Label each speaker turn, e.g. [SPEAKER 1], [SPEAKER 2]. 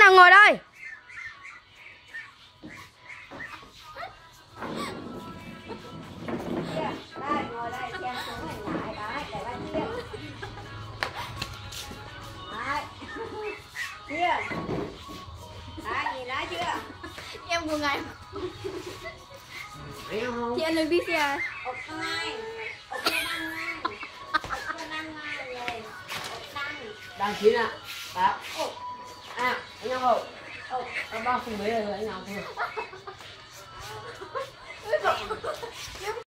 [SPEAKER 1] nào ngồi đây.
[SPEAKER 2] Đây, ngồi đây, em xuống hình lại đấy, để ba chia. Đấy. Chia. Đấy, nhìn thấy chưa?
[SPEAKER 3] Em của ngày
[SPEAKER 2] Thấy không?
[SPEAKER 3] chị ăn biết à?
[SPEAKER 2] Ốc ngay. Ốc năng ngay. Ốc năng ngay vậy. Ốc năng.
[SPEAKER 4] Đang chín ạ. Đó. À, anh nhau không? Các bác không mấy rồi anh nhau thôi.